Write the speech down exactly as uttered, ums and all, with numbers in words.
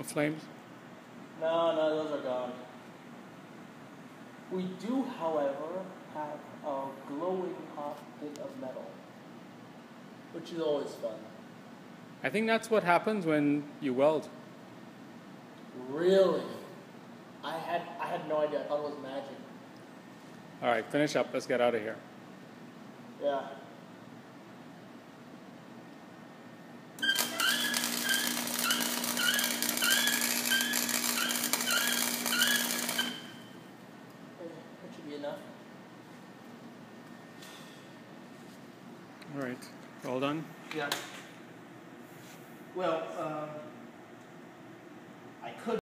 flames? No, no, those are gone. We do, however, have a glowing hot bit of metal, which is always fun. I think that's what happens when you weld. Really? I had I had no idea. I thought it was magic. All right, finish up. Let's get out of here. Yeah. That should be enough. All right, all done? Yeah. Well, um,